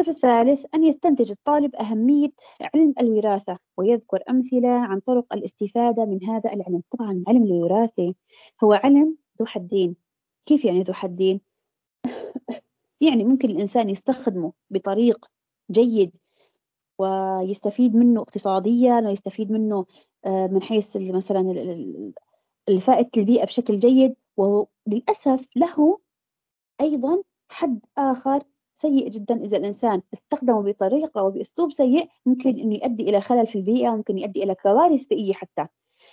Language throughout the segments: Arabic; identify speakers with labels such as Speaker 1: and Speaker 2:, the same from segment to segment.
Speaker 1: الهدف الثالث أن يستنتج الطالب أهمية علم الوراثة ويذكر أمثلة عن طرق الاستفادة من هذا العلم. طبعا علم الوراثة هو علم ذو حدين. كيف يعني ذو حدين؟ يعني ممكن الإنسان يستخدمه بطريق جيد ويستفيد منه اقتصاديا، ويستفيد منه من حيث مثلا الفائدة البيئة بشكل جيد، وللأسف له أيضا حد آخر سيء جدا. إذا الإنسان استخدمه بطريقة وبأسلوب سيء ممكن أنه يؤدي إلى خلل في البيئة، ممكن يؤدي إلى كوارث بيئية حتى.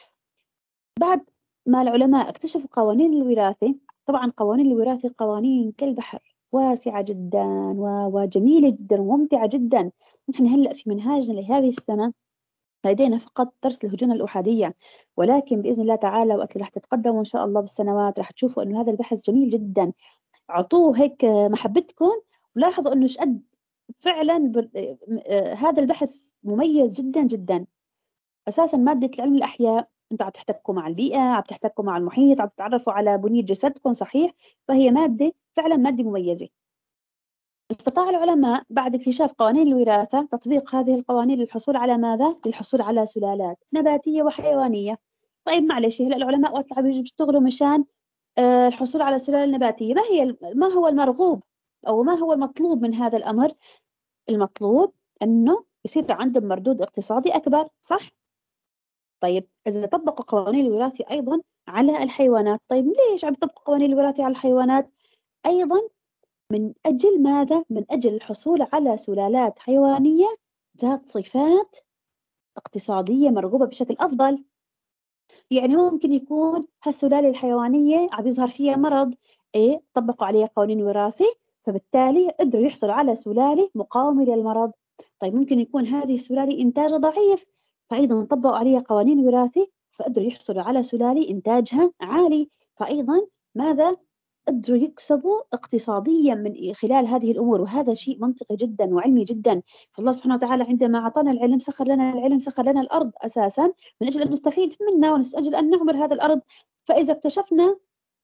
Speaker 1: بعد ما العلماء اكتشفوا قوانين الوراثة، طبعا قوانين الوراثة قوانين كالبحر، واسعة جدا وجميلة جدا وممتعة جدا. نحن هلأ في منهاجنا لهذه السنة لدينا فقط درس الهجون الأحادية، ولكن بإذن الله تعالى وقت اللي رح تتقدموا إن شاء الله بالسنوات رح تشوفوا أنه هذا البحث جميل جدا. عطوه هيك محبتكم، ولاحظوا أنه شقد فعلا هذا البحث مميز جدا جدا. أساسا مادة علم الأحياء أنتوا عم تحتكوا مع البيئة، عم تحتكوا مع المحيط، عم تتعرفوا على بنية جسدكم، صحيح؟ فهي مادة فعلا مادة مميزة. استطاع العلماء بعد اكتشاف قوانين الوراثة تطبيق هذه القوانين للحصول على ماذا؟ للحصول على سلالات نباتية وحيوانية. طيب معلش، هلا العلماء وقت عم يشتغلوا مشان الحصول على سلالة نباتية، ما هو المرغوب أو ما هو المطلوب من هذا الأمر؟ المطلوب أنه يصير عندهم مردود اقتصادي أكبر، صح؟ طيب إذا طبقوا قوانين الوراثة أيضا على الحيوانات، طيب ليش عم يطبقوا قوانين الوراثة على الحيوانات؟ أيضا من أجل ماذا؟ من أجل الحصول على سلالات حيوانية ذات صفات اقتصادية مرغوبة بشكل أفضل. يعني ممكن يكون هالسلالة الحيوانية عم يظهر فيها مرض، إيه طبقوا عليها قوانين وراثة، فبالتالي قدروا يحصلوا على سلالة مقاومة للمرض. طيب ممكن يكون هذه السلالة إنتاجها ضعيف، فأيضا طبقوا عليها قوانين وراثة فقدروا يحصلوا على سلالة إنتاجها عالي، فأيضا ماذا؟ قدروا يكسبوا اقتصاديا من خلال هذه الأمور. وهذا شيء منطقي جدا وعلمي جدا. فالله سبحانه وتعالى عندما أعطانا العلم سخر لنا العلم، سخر لنا الأرض أساسا من أجل أن نستفيد منها ومن أجل أن نعمر هذا الأرض. فإذا اكتشفنا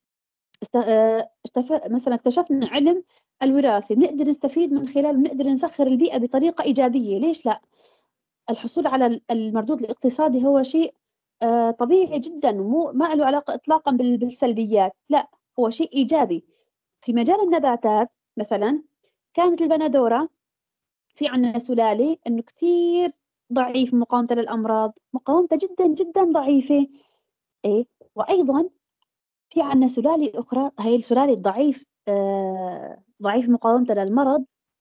Speaker 1: مثلا اكتشفنا علم الوراثة بنقدر نستفيد من خلاله، بنقدر نسخر البيئة بطريقة إيجابية، ليش لا؟ الحصول على المردود الاقتصادي هو شيء طبيعي جدا، ما له علاقة إطلاقا بالسلبيات، لا هو شيء إيجابي. في مجال النباتات مثلا كانت البندورة في عنا سلالة إنه كتير ضعيف مقاومته للأمراض، مقاومته جدا جدا ضعيفة. إيه، وأيضا في عنا سلالة أخرى، هي السلالة الضعيف ضعيف مقاومته للمرض،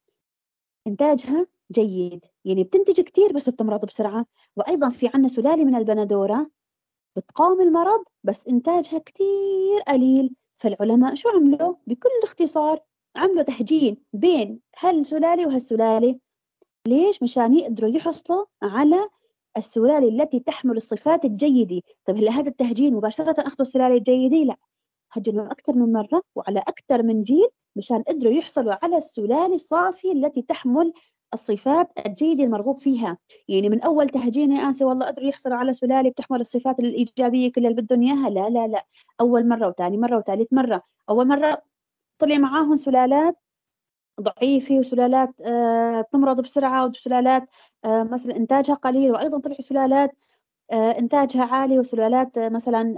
Speaker 1: إنتاجها جيد، يعني بتنتج كتير بس بتمرض بسرعة. وأيضا في عنا سلالة من البندورة بتقاوم المرض بس إنتاجها كتير قليل. فالعلماء شو عملوا؟ بكل اختصار عملوا تهجين بين هالسلالة وهالسلالة. ليش؟ مشان يقدروا يحصلوا على السلالة التي تحمل الصفات الجيدة. طيب هل هذا التهجين مباشرة أخذوا السلالة الجيدة؟ لا، هجنوا أكثر من مرة وعلى أكثر من جيل مشان قدروا يحصلوا على السلالة الصافية التي تحمل الصفات الجيدة المرغوب فيها. يعني من أول تهجين يا آنسة والله قدروا يحصلوا على سلالة بتحمل الصفات الإيجابية كلها اللي بدهم إياها؟ لا لا لا، أول مرة وثاني مرة وثالث مرة. أول مرة طلع معاهم سلالات ضعيفة وسلالات تمرض بسرعة، وسلالات مثلا إنتاجها قليل، وأيضا طلع سلالات إنتاجها عالي، وسلالات مثلا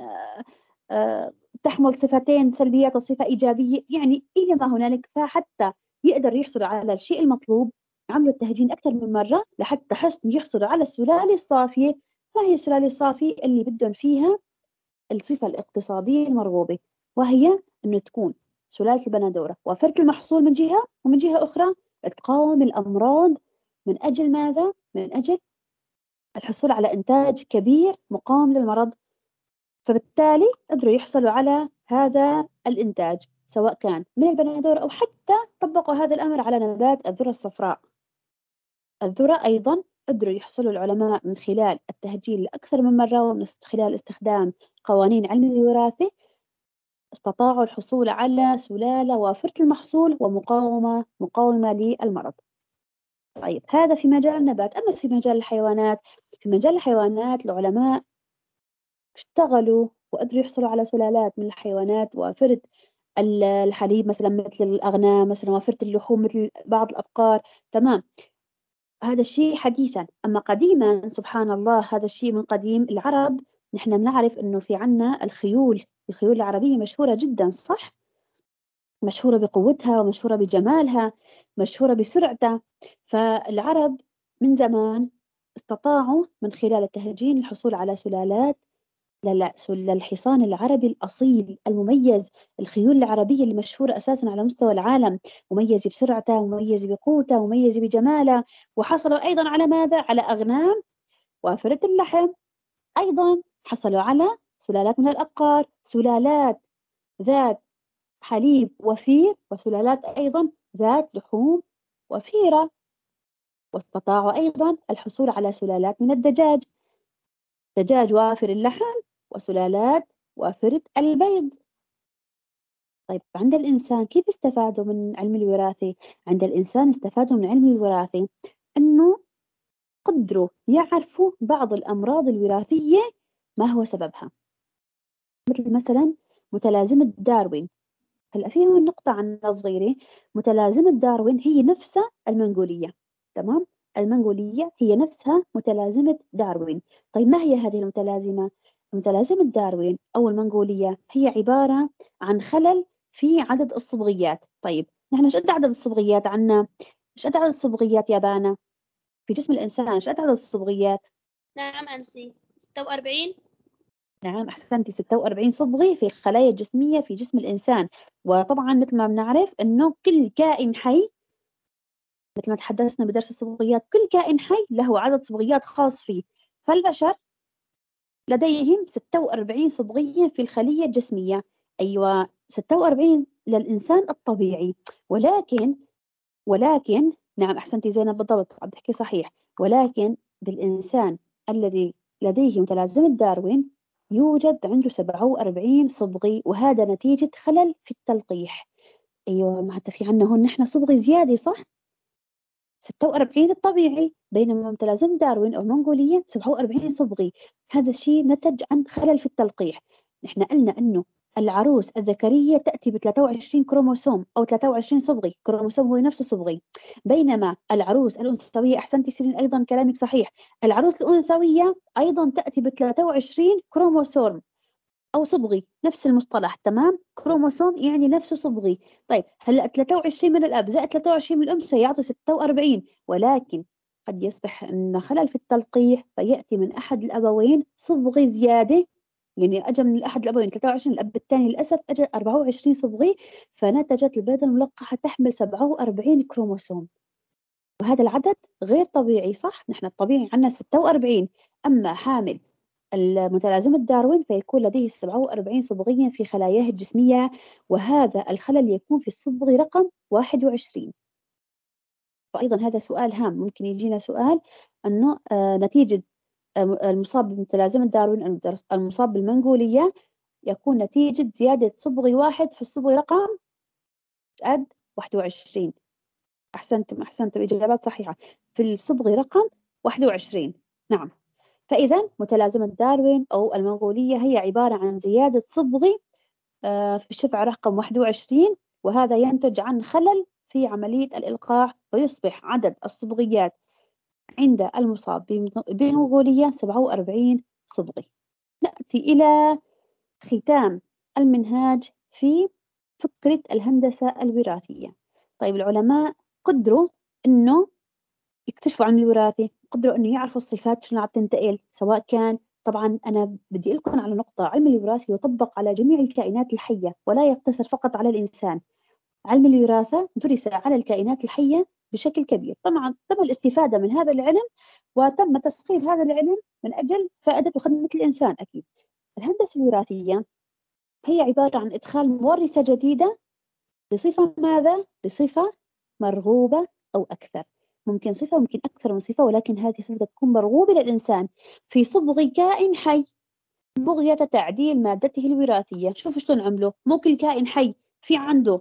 Speaker 1: تحمل صفتين سلبيات وصفة إيجابية، يعني إلى ما هنالك. فحتى يقدر يحصلوا على الشيء المطلوب عملوا التهجين أكثر من مرة لحتى حسن يحصلوا على السلالة الصافية. فهي السلالة الصافية اللي بدهم فيها الصفة الاقتصادية المرغوبة، وهي أنه تكون سلالة البندورة وفرة المحصول من جهة، ومن جهة أخرى تقاوم الأمراض. من أجل ماذا؟ من أجل الحصول على إنتاج كبير مقاوم للمرض. فبالتالي قدروا يحصلوا على هذا الإنتاج سواء كان من البندورة أو حتى طبقوا هذا الأمر على نبات الذرة الصفراء. الذرة أيضا قدروا يحصلوا العلماء من خلال التهجين لأكثر من مرة ومن خلال استخدام قوانين علم الوراثة، استطاعوا الحصول على سلالة وافرة المحصول مقاومة للمرض. طيب هذا في مجال النبات. أما في مجال الحيوانات، في مجال الحيوانات العلماء اشتغلوا وقدروا يحصلوا على سلالات من الحيوانات وافرة الحليب مثلا مثل الأغنام، مثلا وفرة اللحوم مثل بعض الأبقار. تمام. هذا الشيء حديثا. أما قديما سبحان الله، هذا الشيء من قديم العرب. نحن بنعرف أنه في عنا الخيول العربية مشهورة جدا، صح؟ مشهورة بقوتها، ومشهورة بجمالها، مشهورة بسرعتها. فالعرب من زمان استطاعوا من خلال التهجين الحصول على سلالات للحصان العربي الأصيل المميز. الخيول العربية اللي مشهورة أساسا على مستوى العالم، مميزة بسرعتها، مميزة بقوتها، مميزة بجمالها. وحصلوا أيضا على ماذا؟ على أغنام وافرة اللحم. أيضا حصلوا على سلالات من الأبقار، سلالات ذات حليب وفير، وسلالات أيضا ذات لحوم وفيرة. واستطاعوا أيضا الحصول على سلالات من الدجاج، دجاج وافر اللحم، وسلالات وافرة البيض. طيب عند الإنسان كيف استفادوا من علم الوراثة؟ عند الإنسان استفادوا من علم الوراثة أنه قدروا يعرفوا بعض الأمراض الوراثية ما هو سببها. مثل مثلا متلازمة داروين. هلا فيه نقطة عنها صغيرة. متلازمة داروين هي نفسها المنقولية. تمام؟ المنقولية هي نفسها متلازمة داروين. طيب ما هي هذه المتلازمة؟ متلازمة داروين أو المنقولية هي عبارة عن خلل في عدد الصبغيات. طيب نحن ايش قد عدد الصبغيات عنا؟ ايش قد عدد الصبغيات يا بانا في جسم الإنسان؟ ايش قد عدد الصبغيات؟
Speaker 2: نعم أمسي 46.
Speaker 1: نعم أحسنتي، 46 صبغة في الخلايا الجسمية في جسم الإنسان. وطبعا مثل ما بنعرف أنه كل كائن حي، مثل ما تحدثنا بدرس الصبغيات، كل كائن حي له عدد صبغيات خاص فيه. فالبشر لديهم 46 صبغية في الخلية الجسمية. أيوة 46 للإنسان الطبيعي. ولكن نعم أحسنتي زينب بالضبط، عم تحكي صحيح. ولكن بالإنسان الذي لديه متلازمة داروين يوجد عنده 47 صبغي، وهذا نتيجة خلل في التلقيح. أيوة معناتها في عنا هون نحن صبغي زيادة، صح؟ 46 الطبيعي، بينما متلازمة داروين أو المنغولية 47 صبغي. هذا الشيء نتج عن خلل في التلقيح. نحن قلنا أنه العروس الذكرية تأتي ب 23 كروموسوم أو 23 صبغي، كروموسوم هو نفسه صبغي. بينما العروس الأنثوية، أحسنتي سيرين أيضا كلامك صحيح، العروس الأنثوية أيضا تأتي ب 23 كروموسوم أو صبغي، نفس المصطلح. تمام؟ كروموسوم يعني نفسه صبغي. طيب هلا 23 من الأب زائد 23 من الأم سيعطي 46. ولكن قد يصبح أن خلل في التلقيح فيأتي من أحد الأبوين صبغي زيادة، يعني أجى من أحد الأبوين 23، الأب الثاني للأسف أجى 24 صبغي، فنتجت البيضة الملقحة تحمل 47 كروموسوم. وهذا العدد غير طبيعي، صح؟ نحن الطبيعي عندنا 46. أما حامل المتلازمة داروين فيكون لديه 47 صبغيا في خلاياه الجسمية، وهذا الخلل يكون في الصبغ رقم 21. وأيضا هذا سؤال هام، ممكن يجينا سؤال أنه نتيجة المصاب بمتلازمة داروين، المصاب بالمنقولية، يكون نتيجة زيادة صبغي واحد في الصبغ رقم قد 21. أحسنتم إجابات صحيحة، في الصبغ رقم 21. نعم. فإذا متلازمة داروين أو المنغولية هي عبارة عن زيادة صبغي في الشفع رقم 21، وهذا ينتج عن خلل في عملية الإلقاح، ويصبح عدد الصبغيات عند المصاب بالمنغولية 47 صبغي. نأتي إلى ختام المنهاج في فكرة الهندسة الوراثية. طيب العلماء قدروا أنه يكتشفوا عن الوراثة، قدروا أنه يعرفوا الصفات شلون عم تنتقل، سواء كان، طبعا أنا بدي لكم على نقطة، علم الوراثة يطبق على جميع الكائنات الحية ولا يقتصر فقط على الإنسان. علم الوراثة درس على الكائنات الحية بشكل كبير. طبعا تم الاستفادة من هذا العلم وتم تسخير هذا العلم من أجل فائدة وخدمة الإنسان أكيد. الهندسة الوراثية هي عبارة عن إدخال مورثة جديدة بصفة ماذا؟ بصفة مرغوبة أو أكثر. ممكن صفة، ممكن أكثر من صفة، ولكن هذه صفة تكون مرغوبة للإنسان في صبغ كائن حي بغية تعديل مادته الوراثية. شوفوا شلون عملوا، مو كل كائن حي في عنده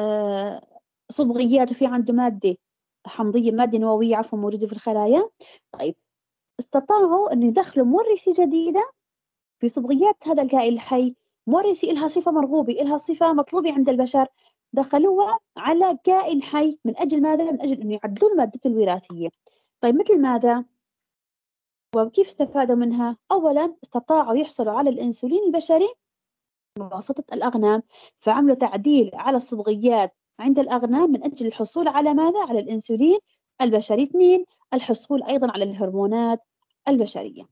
Speaker 1: صبغيات وفي عنده مادة حمضية، مادة نووية عفوا، موجودة في الخلايا. طيب استطاعوا أن يدخلوا مورثة جديدة في صبغيات هذا الكائن الحي ورثي إلها صفة مرغوبة، إلها صفة مطلوبة عند البشر، دخلوها على كائن حي من أجل ماذا؟ من أجل أن يعدلون مادته الوراثية. طيب مثل ماذا؟ وكيف استفادوا منها؟ أولا استطاعوا يحصلوا على الأنسولين البشري بواسطة الأغنام، فعملوا تعديل على الصبغيات عند الأغنام من أجل الحصول على ماذا؟ على الأنسولين البشري. 2 الحصول أيضا على الهرمونات البشرية.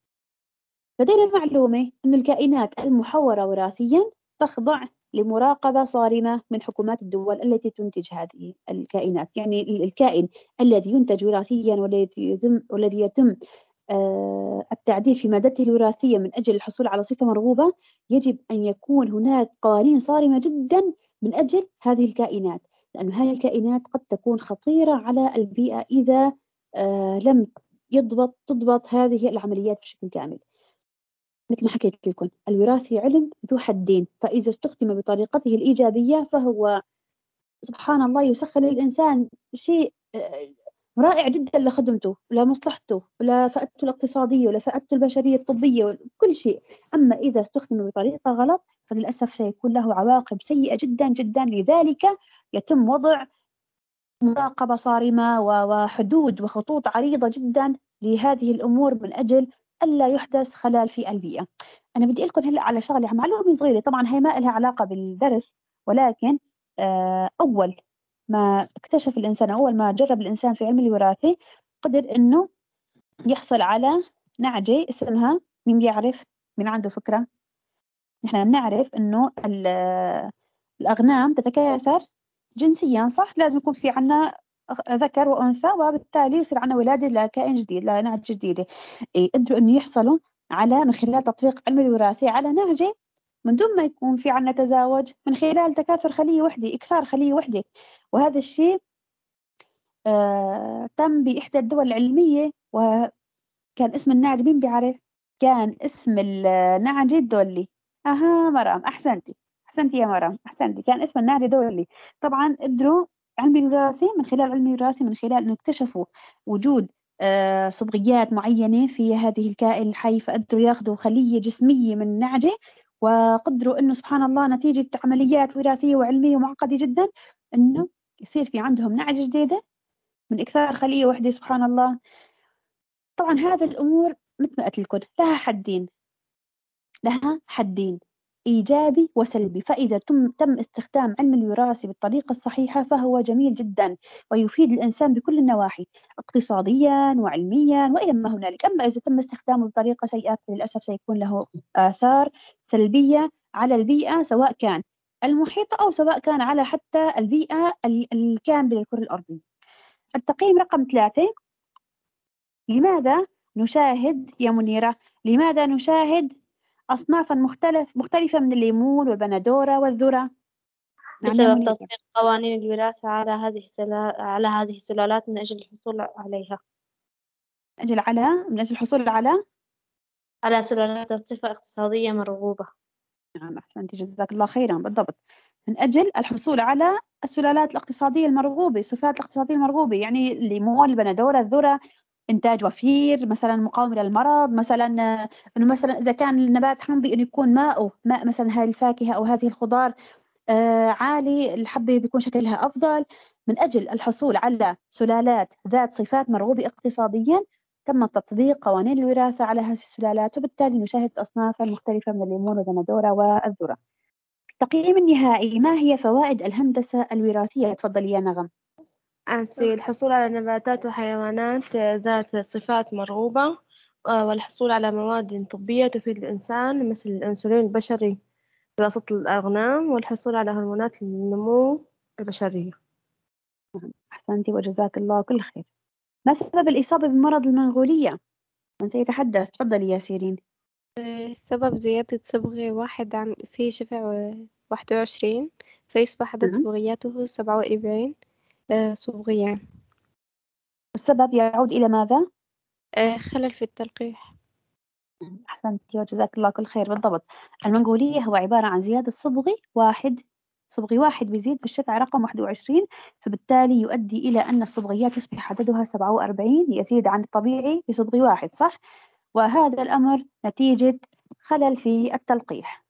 Speaker 1: لدينا معلومة أن الكائنات المحورة وراثيا تخضع لمراقبة صارمة من حكومات الدول التي تنتج هذه الكائنات. يعني الكائن الذي ينتج وراثيا والذي يتم التعديل في مادته الوراثية من أجل الحصول على صفة مرغوبة، يجب أن يكون هناك قوانين صارمة جدا من أجل هذه الكائنات، لأن هذه الكائنات قد تكون خطيرة على البيئة إذا لم تضبط هذه العمليات بشكل كامل. مثل ما حكيت لكم، الوراثة علم ذو حدين، فإذا استخدم بطريقته الإيجابية فهو سبحان الله يسخر للإنسان شيء رائع جدا لخدمته ولمصلحته ولفائدته الاقتصادية ولفائدته البشرية الطبية وكل شيء. أما إذا استخدم بطريقة غلط فللأسف سيكون له عواقب سيئة جدا جدا. لذلك يتم وضع مراقبة صارمة وحدود وخطوط عريضة جدا لهذه الأمور من أجل ألا يحدث خلل في البيئة. أنا بدي أقول لكم هلأ على شغلة معلومة صغيرة، طبعا هي ما لها علاقة بالدرس، ولكن أول ما اكتشف الإنسان، أول ما جرب الإنسان في علم الوراثة، قدر إنه يحصل على نعجة اسمها، مين بيعرف؟ مين عنده فكرة؟ نحن بنعرف إنه الأغنام تتكاثر جنسيا، صح؟ لازم يكون في عنا ذكر وأنثى، وبالتالي يصير عنا ولادة لكائن جديد، لنعجة جديدة. قدروا إنه يحصلوا على من خلال تطبيق علم الوراثة على نعجة من دون ما يكون في عنا تزاوج، من خلال تكاثر خلية وحدة، إكثار خلية وحدة. وهذا الشيء تم بإحدى الدول العلمية، وكان اسم النعجة مين بيعرف؟ كان اسم النعجة دولي. مرام، أحسنتي يا مرام، أحسنتي، كان اسم النعجة دولي. طبعا قدروا علم الوراثة، من خلال علم الوراثة، من خلال أنه اكتشفوا وجود صبغيات معينة في هذه الكائن الحي، فقدروا ياخذوا خلية جسمية من النعجة، وقدروا أنه سبحان الله نتيجة عمليات وراثية وعلمية معقدة جدا أنه يصير في عندهم نعجة جديدة من إكثار خلية واحدة. سبحان الله. طبعا هذا الأمور مثل ما قلت لكم لها حدين، إيجابي وسلبي. فإذا تم استخدام علم الوراثة بالطريقة الصحيحة فهو جميل جدا ويفيد الإنسان بكل النواحي، اقتصاديا وعلميا وإلى ما هنالك. أما إذا تم استخدامه بطريقة سيئة للأسف سيكون له آثار سلبية على البيئة، سواء كان المحيطة أو سواء كان على حتى البيئة الكاملة للكرة الأرضية. التقييم رقم 3. لماذا نشاهد يا منيرة، لماذا نشاهد أصنافا مختلفة من الليمون والبندورة والذرة؟ نعم يا
Speaker 2: بسبب
Speaker 1: منيرة.
Speaker 2: تطبيق قوانين الوراثة على هذه السلالات من أجل الحصول عليها،
Speaker 1: من أجل الحصول
Speaker 2: على سلالات ذات صفة اقتصادية مرغوبة.
Speaker 1: نعم أحسنتي، جزاك الله خيرا، بالضبط، من أجل الحصول على السلالات الاقتصادية المرغوبة، الصفات الاقتصادية المرغوبة، يعني الليمون، البندورة، الذرة، إنتاج وفير، مثلا مقاوم للمرض، مثلا إنه مثلا إذا كان النبات حمضي إنه يكون ماء مثلا هذه الفاكهة أو هذه الخضار عالي، الحبة بيكون شكلها أفضل. من أجل الحصول على سلالات ذات صفات مرغوبة اقتصاديا تم تطبيق قوانين الوراثة على هذه السلالات، وبالتالي نشاهد أصنافا مختلفة من الليمون والبندورة والذرة. التقييم النهائي، ما هي فوائد الهندسة الوراثية؟ تفضلي يا نغم.
Speaker 3: الحصول على نباتات وحيوانات ذات صفات مرغوبة، والحصول على مواد طبية تفيد الإنسان مثل الأنسولين البشري بواسطة الأغنام، والحصول على هرمونات النمو البشرية.
Speaker 1: أحسنتي وجزاك الله كل خير. ما سبب الإصابة بمرض المنغولية؟ من سيتحدث؟ تفضلي يا سيرين.
Speaker 4: سبب زيادة صبغة واحد في شفع 21، فيصبح عدد
Speaker 1: نعم.
Speaker 4: صبغياته 47 صبغية.
Speaker 1: السبب يعود إلى ماذا؟
Speaker 4: خلل في التلقيح.
Speaker 1: أحسنتي وجزاك الله كل خير، بالضبط. المنغولية هو عبارة عن زيادة صبغي واحد بيزيد بالشتعة رقم 21، فبالتالي يؤدي إلى أن الصبغيات يصبح عددها 47، يزيد عن الطبيعي بصبغي واحد، صح؟ وهذا الأمر نتيجة خلل في التلقيح.